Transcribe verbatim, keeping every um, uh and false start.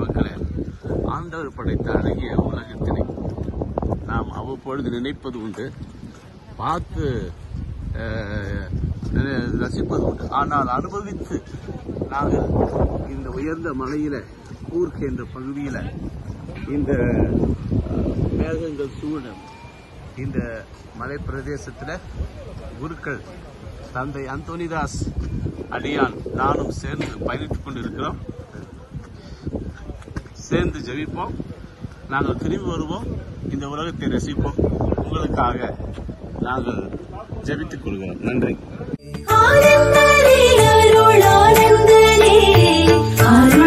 மக்களே, ஆண்டவர் படைத்த அழகிய உலகத்தினை நாம் அவ்வப்பொழுது நினைப்பது உண்டு, பார்த்து ரசிப்பது உண்டு. ஆனால் அனுபவித்து நாங்கள் இந்த உயர்ந்த மலையில கூர்க் என்ற பகுதியில இந்த மேகங்கள் சூழ இந்த மலை பிரதேசத்துல குருக்கள் தந்தை அந்தோனிதாஸ் அடியான் நானும் சேர்ந்து பயணித்துக் கொண்டிருக்கிறோம். சேர்ந்து ஜெபிப்போம். நாங்கள் திரும்பி வருவோம். இந்த உலகத்தை ரசிப்போம். உங்களுக்காக நாங்கள் ஜெபித்துக் கொள்கிறோம். நன்றி.